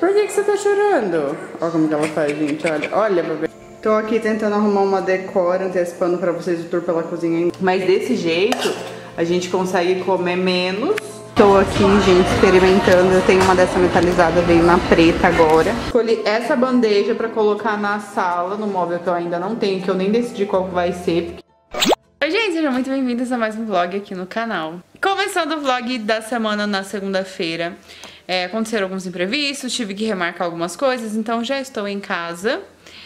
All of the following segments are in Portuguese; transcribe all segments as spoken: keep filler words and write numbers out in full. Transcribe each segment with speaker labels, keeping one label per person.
Speaker 1: Por que que você tá chorando? Olha como que ela faz, gente, olha. Olha, bebê. Tô aqui tentando arrumar uma decora, antecipando pra vocês o tour pela cozinha. Mas desse jeito, a gente consegue comer menos. Tô aqui, gente, experimentando. Eu tenho uma dessa metalizada, veio na preta agora. Escolhi essa bandeja pra colocar na sala, no móvel que eu ainda não tenho, que eu nem decidi qual vai ser. Oi, gente, sejam muito bem-vindos a mais um vlog aqui no canal. Começando o vlog da semana na segunda-feira. É, aconteceram alguns imprevistos, tive que remarcar algumas coisas, então já estou em casa.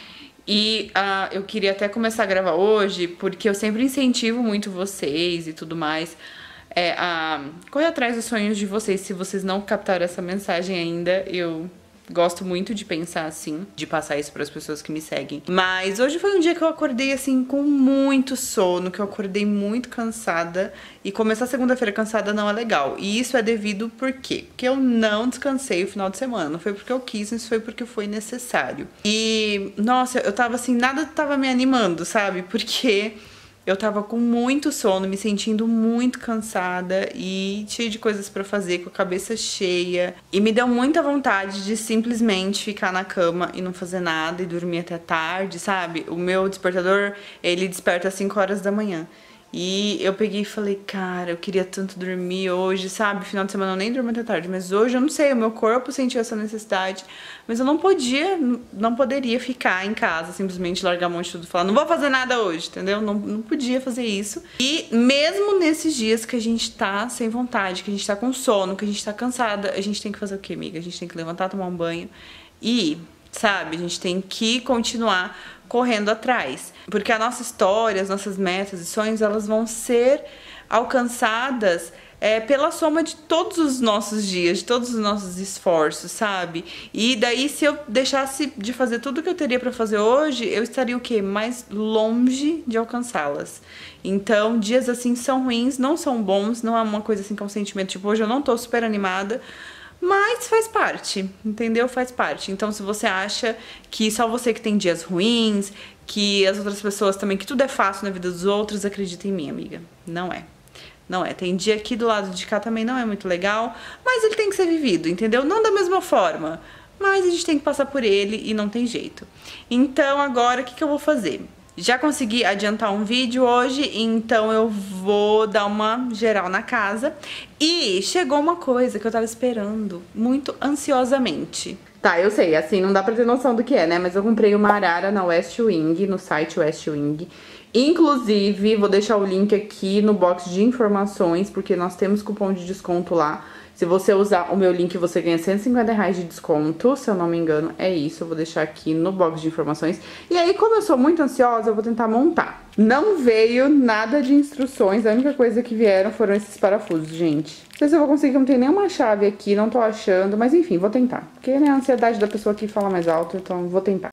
Speaker 1: E uh, eu queria até começar a gravar hoje, porque eu sempre incentivo muito vocês e tudo mais é, a correr atrás dos sonhos de vocês. Se vocês não captaram essa mensagem ainda, eu gosto muito de pensar assim, de passar isso para as pessoas que me seguem. Mas hoje foi um dia que eu acordei assim com muito sono, que eu acordei muito cansada. E começar segunda-feira cansada não é legal. E isso é devido por quê? Porque eu não descansei o final de semana. Não foi porque eu quis, isso foi porque foi necessário. E, nossa, eu tava assim, nada tava me animando, sabe? Porque eu tava com muito sono, me sentindo muito cansada e cheia de coisas pra fazer, com a cabeça cheia. E me deu muita vontade de simplesmente ficar na cama e não fazer nada e dormir até tarde, sabe? O meu despertador, ele desperta às cinco horas da manhã. E eu peguei e falei, cara, eu queria tanto dormir hoje, sabe? Final de semana eu nem durmo até tarde, mas hoje eu não sei, o meu corpo sentiu essa necessidade. Mas eu não podia, não poderia ficar em casa, simplesmente largar a mão de tudo e falar, não vou fazer nada hoje, entendeu? Não, não podia fazer isso. E mesmo nesses dias que a gente tá sem vontade, que a gente tá com sono, que a gente tá cansada, a gente tem que fazer o quê, amiga? A gente tem que levantar, tomar um banho e, sabe, a gente tem que continuar correndo atrás. Porque a nossa história, as nossas metas e sonhos, elas vão ser alcançadas é, pela soma de todos os nossos dias, de todos os nossos esforços, sabe? E daí, se eu deixasse de fazer tudo que eu teria pra fazer hoje, eu estaria o quê? Mais longe de alcançá-las. Então, dias assim são ruins, não são bons, não é uma coisa assim que é um sentimento, tipo, hoje eu não tô super animada, mas faz parte, entendeu? Faz parte. Então, se você acha que só você que tem dias ruins, que as outras pessoas também, que tudo é fácil na vida dos outros, acredita em mim, amiga. Não é. Não é. Tem dia aqui do lado de cá também não é muito legal, mas ele tem que ser vivido, entendeu? Não da mesma forma, mas a gente tem que passar por ele e não tem jeito. Então, agora, o que que eu vou fazer? Já consegui adiantar um vídeo hoje, então eu vou dar uma geral na casa. E chegou uma coisa que eu tava esperando muito ansiosamente. Tá, eu sei, assim, não dá pra ter noção do que é, né? Mas eu comprei uma arara na West Wing, no site West Wing. Inclusive, vou deixar o link aqui no box de informações, porque nós temos cupom de desconto lá. Se você usar o meu link, você ganha cento e cinquenta reais de desconto, se eu não me engano, é isso. Eu vou deixar aqui no box de informações. E aí, como eu sou muito ansiosa, eu vou tentar montar. Não veio nada de instruções, a única coisa que vieram foram esses parafusos, gente. Não sei se eu vou conseguir, não tem nenhuma chave aqui, não tô achando, mas enfim, vou tentar. Porque, né, a ansiedade da pessoa aqui fala mais alto, então vou tentar.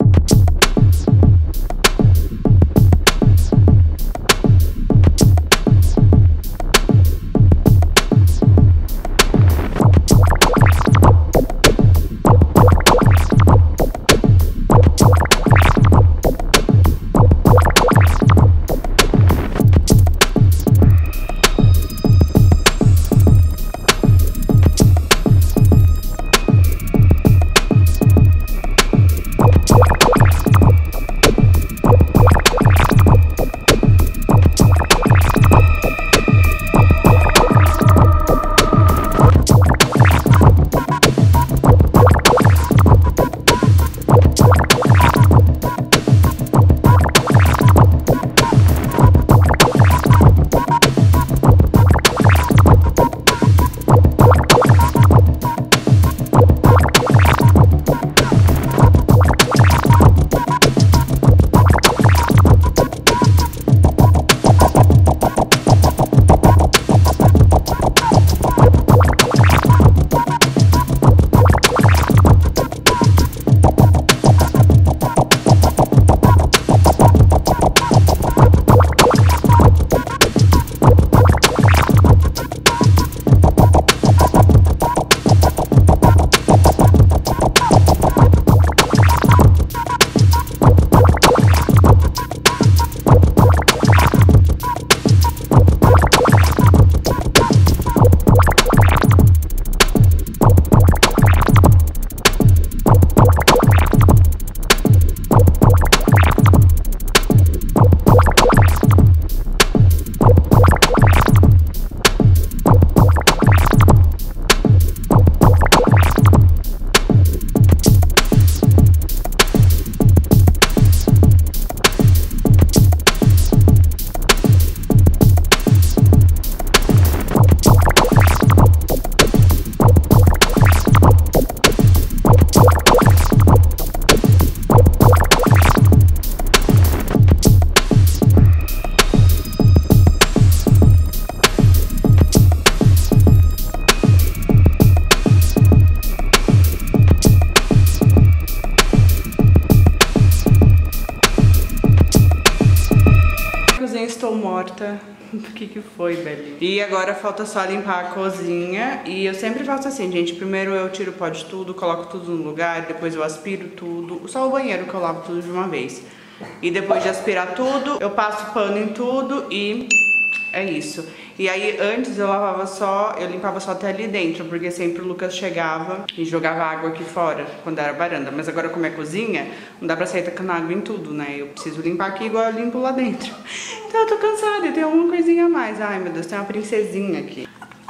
Speaker 1: idiota. O que que foi, Beli? E agora falta só limpar a cozinha. E eu sempre faço assim, gente. Primeiro eu tiro o pó de tudo, coloco tudo no lugar. Depois eu aspiro tudo. Só o banheiro que eu lavo tudo de uma vez. E depois de aspirar tudo, eu passo pano em tudo e é isso. E aí antes eu lavava só, eu limpava só até ali dentro, porque sempre o Lucas chegava e jogava água aqui fora, quando era varanda. Mas agora como é cozinha, não dá pra sair tacando água em tudo, né? Eu preciso limpar aqui igual eu limpo lá dentro. Então eu tô cansada, eu tenho alguma coisinha a mais. Ai meu Deus, tem uma princesinha aqui.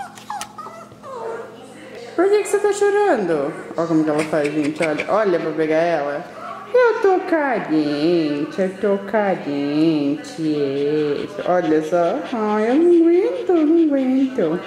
Speaker 1: Por que que você tá chorando? Olha como que ela faz, gente, olha. Olha pra pegar ela. Eu tô carente, eu tô carente. Olha só. Ai, eu não aguento, não aguento.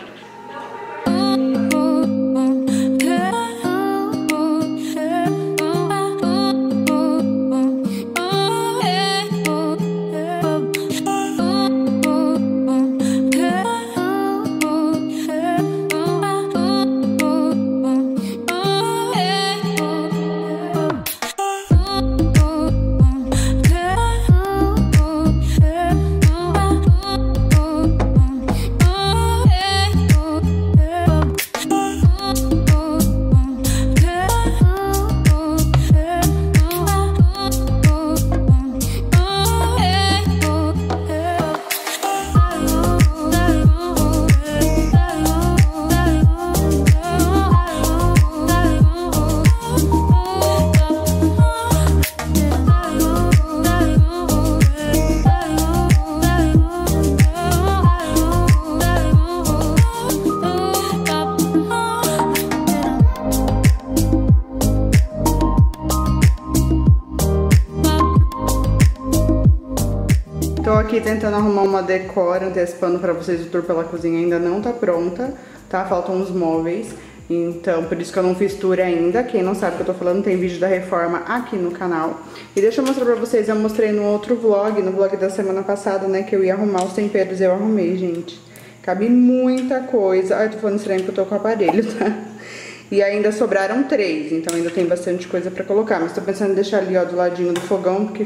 Speaker 1: Tô aqui tentando arrumar uma decora, antecipando pra vocês, o tour pela cozinha ainda não tá pronta, tá? Faltam uns móveis, então por isso que eu não fiz tour ainda. Quem não sabe o que eu tô falando, tem vídeo da reforma aqui no canal. E deixa eu mostrar pra vocês, eu mostrei no outro vlog, no vlog da semana passada, né, que eu ia arrumar os temperos e eu arrumei, gente. Cabe muita coisa. Ai, eu tô falando estranho porque eu tô com o aparelho, tá? E ainda sobraram três, então ainda tem bastante coisa pra colocar. Mas tô pensando em deixar ali, ó, do ladinho do fogão, porque...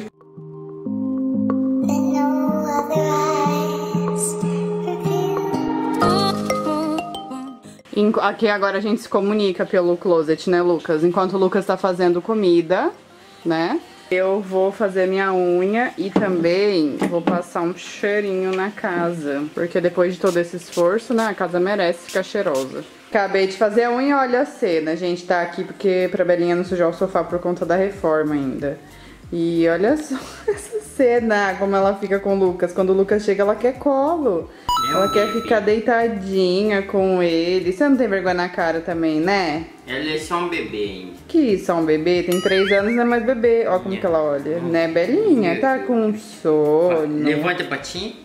Speaker 1: Aqui agora a gente se comunica pelo closet, né, Lucas? Enquanto o Lucas tá fazendo comida, né? Eu vou fazer minha unha e também vou passar um cheirinho na casa. Porque depois de todo esse esforço, né, a casa merece ficar cheirosa. Acabei de fazer a unha, olha a cena. A gente tá aqui porque pra Belinha não sujar o sofá por conta da reforma ainda. E olha só essa cena, como ela fica com o Lucas. Quando o Lucas chega, ela quer colo. Meu ela quer ficar deitadinha com ele. Você não tem vergonha na cara também, né?
Speaker 2: Ela é só um bebê ainda.
Speaker 1: Que só um bebê? Tem três anos, não é mais bebê. Olha como que ela olha. Né, Belinha? Tá com sono.
Speaker 2: Levanta a patinha.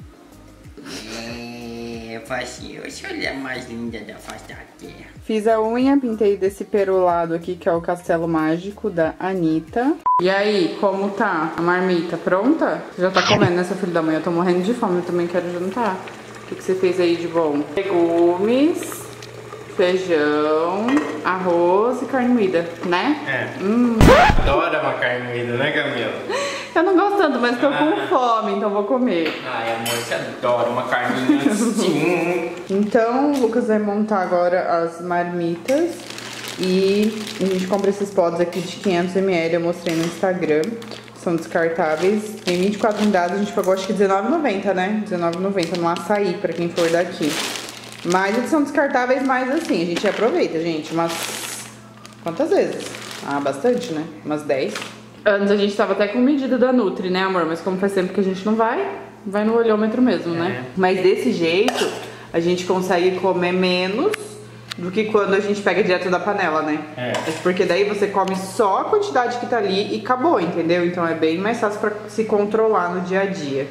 Speaker 2: É, facinho. Essa olha a mais linda da face da terra.
Speaker 1: Fiz a unha, pintei desse perolado aqui, que é o Castelo Mágico da Anitta. E aí, como tá a marmita? Pronta? Você já tá comendo, né, seu filho da mãe? Eu tô morrendo de fome, eu também quero jantar. O que, que você fez aí de bom? Legumes, feijão, arroz e carne moída, né?
Speaker 2: É.
Speaker 1: Hum.
Speaker 2: Adora uma carne moída, né, Camila?
Speaker 1: Eu não gosto tanto, mas tô com fome, então vou comer.
Speaker 2: Ai, amor, você adora uma carninha assim.
Speaker 1: Então, o Lucas vai montar agora as marmitas. E a gente compra esses potes aqui de quinhentos mililitros, eu mostrei no Instagram. São descartáveis. Tem vinte e quatro unidades, a gente pagou acho que dezenove reais e noventa centavos, né? dezenove reais e noventa centavos no açaí, pra quem for daqui. Mas eles são descartáveis, mas assim, a gente aproveita, gente. Umas... quantas vezes? Ah, bastante, né? Umas dez. Antes a gente tava até com medida da Nutri, né, amor? Mas como faz tempo que a gente não vai, vai no olhômetro mesmo, né? É. Mas desse jeito, a gente consegue comer menos do que quando a gente pega direto da panela, né? É. Porque daí você come só a quantidade que tá ali e acabou, entendeu? Então é bem mais fácil pra se controlar no dia a dia.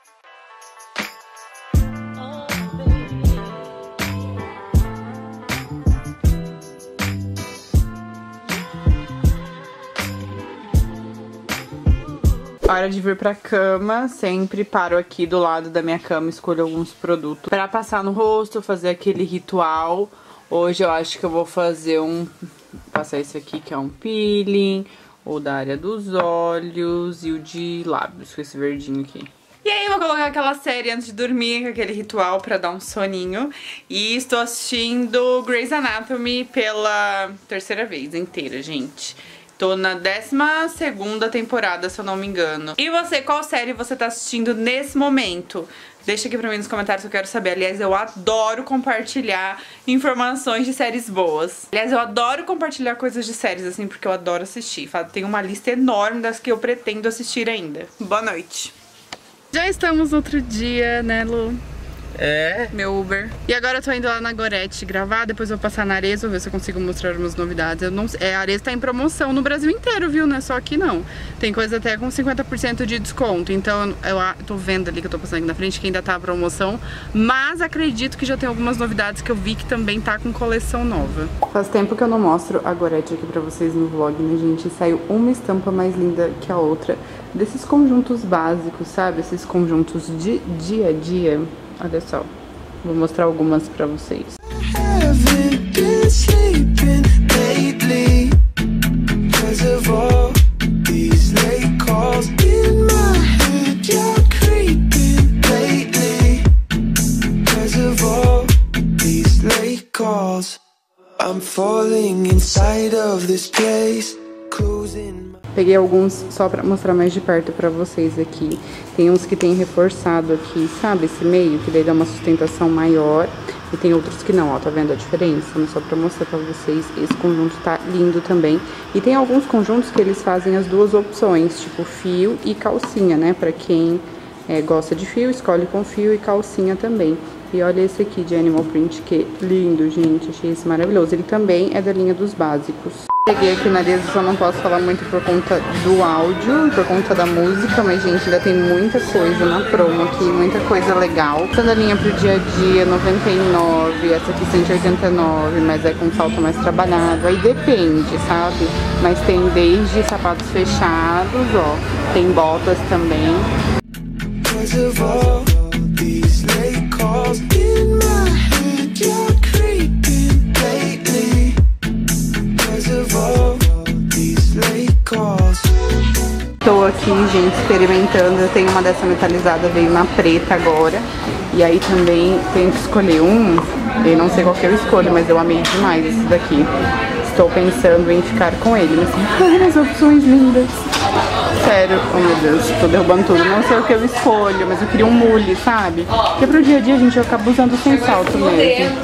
Speaker 1: Hora de vir pra cama, sempre paro aqui do lado da minha cama, escolho alguns produtos pra passar no rosto, fazer aquele ritual. Hoje eu acho que eu vou fazer um... passar esse aqui que é um peeling, o da área dos olhos e o de lábios, com esse verdinho aqui. E aí eu vou colocar aquela série antes de dormir, aquele ritual pra dar um soninho. E estou assistindo Grey's Anatomy pela terceira vez inteira, gente. Tô na décima segunda temporada, se eu não me engano. E você, qual série você tá assistindo nesse momento? Deixa aqui pra mim nos comentários que eu quero saber. Aliás, eu adoro compartilhar informações de séries boas. Aliás, eu adoro compartilhar coisas de séries, assim, porque eu adoro assistir. Tem uma lista enorme das que eu pretendo assistir ainda. Boa noite. Já estamos no outro dia, né, Lu?
Speaker 2: É?
Speaker 1: Meu Uber. E agora eu tô indo lá na Gorete gravar, depois eu vou passar na Arezzo, ver se eu consigo mostrar umas novidades. Eu não, é, a Arezzo tá em promoção no Brasil inteiro, viu? Não é só aqui não. Tem coisa até com cinquenta por cento de desconto. Então eu, eu tô vendo ali que eu tô passando aqui na frente que ainda tá a promoção. Mas acredito que já tem algumas novidades que eu vi que também tá com coleção nova. Faz tempo que eu não mostro a Gorete aqui pra vocês no vlog, né, gente? Saiu uma estampa mais linda que a outra. Desses conjuntos básicos, sabe? Esses conjuntos de dia a dia. Olha só, vou mostrar algumas pra vocês. Peguei alguns só pra mostrar mais de perto pra vocês aqui. Tem uns que tem reforçado aqui, sabe? Esse meio, que daí dá uma sustentação maior. E tem outros que não, ó, tá vendo a diferença? Só pra mostrar pra vocês, esse conjunto tá lindo também. E tem alguns conjuntos que eles fazem as duas opções, tipo fio e calcinha, né? Pra quem é, gosta de fio, escolhe com fio e calcinha também. E olha esse aqui de Animal Print, que lindo, gente. Achei esse maravilhoso. Ele também é da linha dos básicos. Cheguei aqui na Arezzo, só não posso falar muito por conta do áudio, por conta da música, mas, gente, ainda tem muita coisa na promo aqui, muita coisa legal. Sandalinha pro dia a dia, noventa e nove, essa aqui cento e oitenta e nove, mas é com salto mais trabalhado. Aí depende, sabe? Mas tem desde sapatos fechados, ó, tem botas também. Estou aqui, gente, experimentando. Eu tenho uma dessa metalizada, veio na preta agora. E aí também tenho que escolher um. Eu não sei qual que eu escolho, mas eu amei demais esse daqui. Estou pensando em ficar com ele. Mas as opções lindas. Sério, oh meu Deus, tô derrubando tudo. Não sei o que eu escolho, mas eu queria um mule, sabe? Porque pro dia a dia a gente acaba usando sem salto mesmo.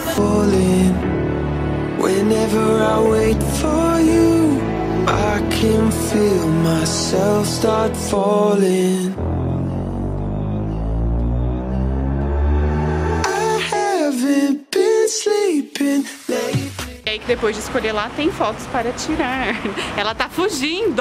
Speaker 1: Whenever I wait for you, I can feel myself start falling. I haven't been sleeping lately. E aí que depois de escolher lá tem fotos para tirar. Ela tá fugindo.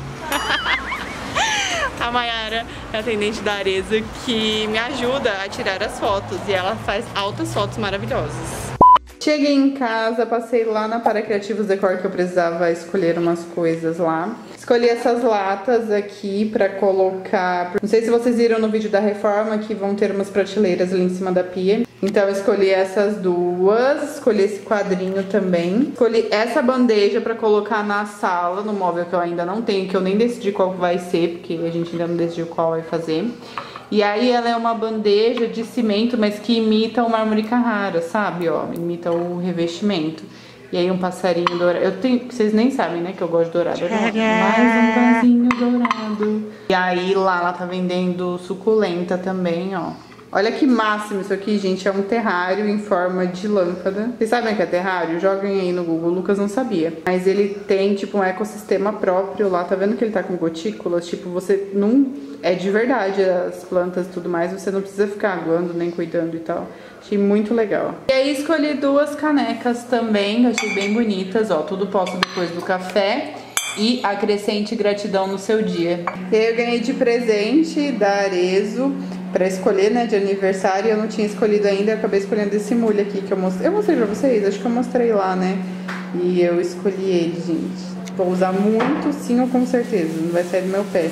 Speaker 1: A Mayara é a atendente da Arezzo que me ajuda a tirar as fotos e ela faz altas fotos maravilhosas. Cheguei em casa, passei lá na Para Criativos Decor que eu precisava escolher umas coisas lá. Escolhi essas latas aqui pra colocar... Não sei se vocês viram no vídeo da reforma que vão ter umas prateleiras ali em cima da pia. Então eu escolhi essas duas, escolhi esse quadrinho também. Escolhi essa bandeja pra colocar na sala, no móvel que eu ainda não tenho, que eu nem decidi qual vai ser, porque a gente ainda não decidiu qual vai fazer. E aí ela é uma bandeja de cimento, mas que imita o mármore Carrara, sabe, ó, imita o revestimento. E aí um passarinho dourado, eu tenho, vocês nem sabem, né, que eu gosto de dourado. Mais um pazinho dourado. E aí lá ela tá vendendo suculenta também, ó. Olha que máximo isso aqui, gente, é um terrário em forma de lâmpada. Vocês sabem o que é terrário? Joguem aí no Google, o Lucas não sabia. Mas ele tem, tipo, um ecossistema próprio lá, tá vendo que ele tá com gotículas? Tipo, você não... É de verdade as plantas e tudo mais, você não precisa ficar aguando nem cuidando e tal. Achei muito legal. E aí escolhi duas canecas também, achei bem bonitas, ó, tudo posto depois do café. E acrescente gratidão no seu dia. E aí eu ganhei de presente da Arezzo pra escolher, né, de aniversário. Eu não tinha escolhido ainda, eu acabei escolhendo esse mule aqui que eu mostrei. Eu mostrei pra vocês? Acho que eu mostrei lá, né? E eu escolhi ele, gente. Vou usar muito, sim ou com certeza. Não vai sair do meu pé.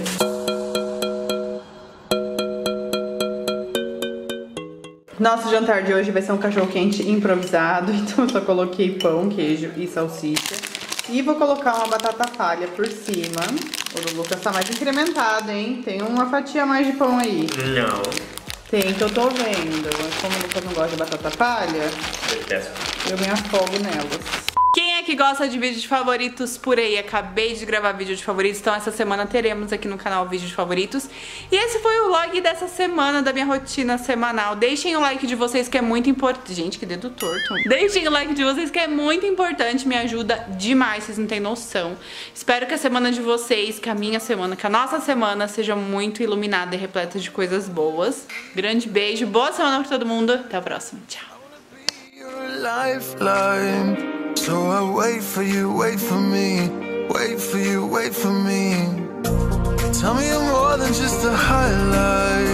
Speaker 1: Nosso jantar de hoje vai ser um cachorro quente improvisado. Então eu só coloquei pão, queijo e salsicha. E vou colocar uma batata palha por cima. O do Lucas tá mais incrementado, hein? Tem uma fatia a mais de pão aí.
Speaker 2: Não.
Speaker 1: Tem, que eu tô vendo. Mas como o Lucas não gosta de batata palha,
Speaker 2: Detesto.
Speaker 1: eu me afogo nelas. Quem é que gosta de vídeo de favoritos por aí? Acabei de gravar vídeo de favoritos, então essa semana teremos aqui no canal vídeo de favoritos. E esse foi o vlog dessa semana, da minha rotina semanal. Deixem o like de vocês que é muito importante. Gente, que dedo torto. Deixem o like de vocês que é muito importante, me ajuda demais, vocês não têm noção. Espero que a semana de vocês, que a minha semana, que a nossa semana seja muito iluminada e repleta de coisas boas. Grande beijo, boa semana pra todo mundo. Até a próxima. Tchau.
Speaker 3: So I wait for you, wait for me, wait for you, wait for me. Tell me you're more than just a highlight.